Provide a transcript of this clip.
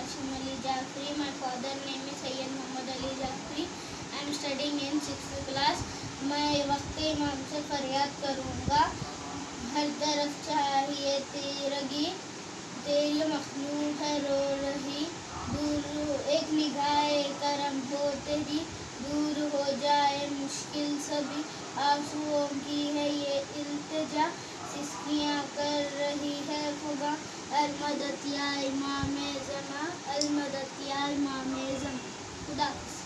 Hashim Ali Jafri. My father name is Sayyid Muhammad Ali Jafri. I am studying in 6th class. मैं वक्त इमाम से फरियाद करूँगा, हर तरफ चाहिए तेरगी, तेरी मखलूक है रो रही, दूर एक निगाह करम हो तेरी, दूर हो जाए मुश्किल सभी, आंसुओं की है ये इल्तिजा, सिसकियाँ कर रही है फुगा, अलमदद या इमाम ज़मा, अलमदद या इमाम ज़मा। खुदा।